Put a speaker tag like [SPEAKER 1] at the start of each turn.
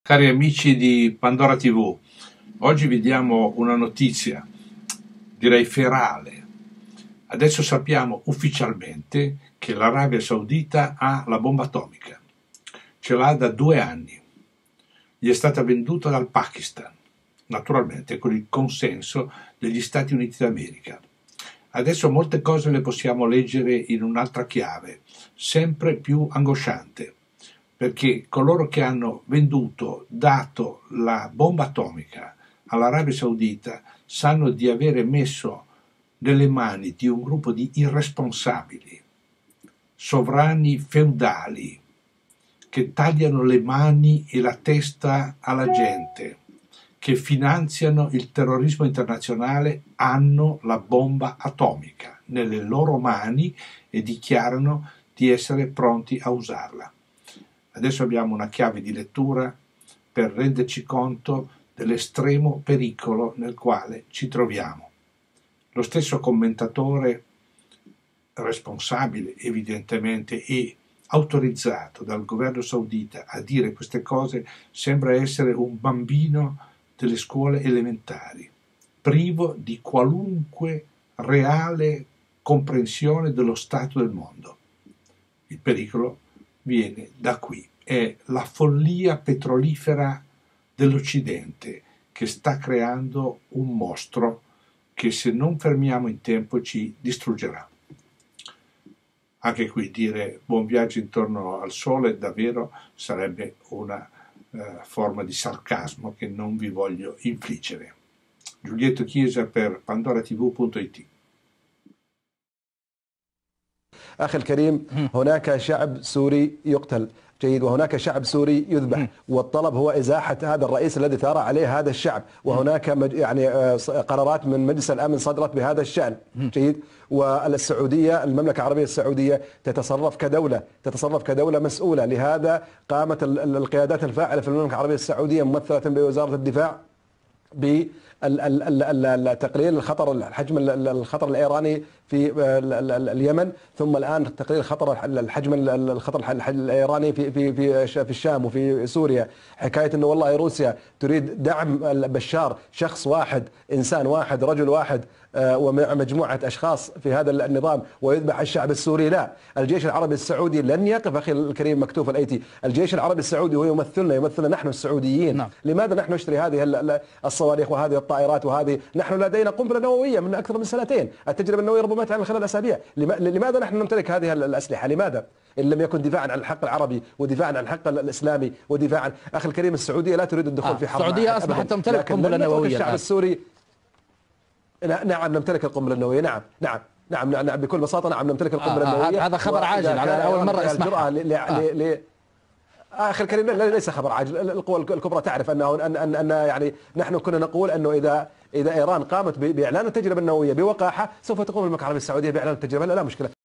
[SPEAKER 1] Cari amici di Pandora TV, oggi vediamo una notizia, direi ferale. Adesso sappiamo ufficialmente che l'Arabia Saudita ha la bomba atomica. Ce l'ha da 2 anni. Gli è stata venduta dal Pakistan, naturalmente con il consenso degli Stati Uniti d'America. Adesso molte cose le possiamo leggere in un'altra chiave, sempre più angosciante. Perché coloro che hanno dato la bomba atomica all'Arabia Saudita sanno di avere messo nelle mani di un gruppo di irresponsabili, sovrani feudali, che tagliano le mani e la testa alla gente, che finanziano il terrorismo internazionale, hanno la bomba atomica nelle loro mani e dichiarano di essere pronti a usarla. Adesso abbiamo una chiave di lettura per renderci conto dell'estremo pericolo nel quale ci troviamo. Lo stesso commentatore responsabile, evidentemente, e autorizzato dal governo saudita a dire queste cose sembra essere un bambino delle scuole elementari, privo di qualunque reale comprensione dello stato del mondo. Il pericolo viene da qui, è la follia petrolifera dell'Occidente che sta creando un mostro che, se non fermiamo in tempo, ci distruggerà. Anche qui dire buon viaggio intorno al sole davvero sarebbe una forma di sarcasmo che non vi voglio infliggere. Giulietto Chiesa per pandoratv.it.
[SPEAKER 2] أخي الكريم، هناك شعب سوري يقتل، جيد، وهناك شعب سوري يذبح، والطلب هو إزاحة هذا الرئيس الذي ثار عليه هذا الشعب، وهناك قرارات من مجلس الأمن صدرت بهذا الشأن، جيد. والسعودية، المملكة العربية السعودية تتصرف كدولة مسؤولة، لهذا قامت القيادات الفاعلة في المملكة العربية السعودية ممثلة بوزارة الدفاع بتقليل حجم الخطر الإيراني في اليمن، ثم الآن تقليل حجم الخطر الإيراني في الشام وفي سوريا. حكاية إنه والله روسيا تريد دعم بشار، شخص واحد، إنسان واحد، رجل واحد ومجموعة أشخاص في هذا النظام، ويذبح الشعب السوري. لا، الجيش العربي السعودي لن يقف. أخي الكريم مكتوف الأيتي، الجيش العربي السعودي هو يمثلنا نحن السعوديين. نعم. لماذا نحن نشتري هذه الصواريخ وهذه الطائرات وهذه؟ نحن لدينا قنبلة نووية من أكثر من 2 سنين، التجربة النووية ربما تعمل خلال أسابيع. لماذا نحن نمتلك هذه الأسلحة؟ لماذا؟ إن لم يكن دفاعا عن الحق العربي ودفاعا عن الحق الإسلامي ودفاعا. أخي الكريم، السعودية لا تريد الدخول في حرب.
[SPEAKER 3] السعودية أصبحت تمتلك قنبلة نووية.
[SPEAKER 2] الشعب السوري، نعم نمتلك القنبلة النووية، نعم بكل بساطة، نعم نمتلك القنبلة النووية.
[SPEAKER 3] هذا خبر عاجل، على أول مرة أسمعها.
[SPEAKER 2] أخي الكريم، ليس خبر عاجل. القوى الكبرى تعرف أن يعني نحن كنا نقول أنه إذا إيران قامت بإعلان التجربة النووية بوقاحة، سوف تقوم المملكة العربية السعودية بإعلان التجربة. لا مشكلة.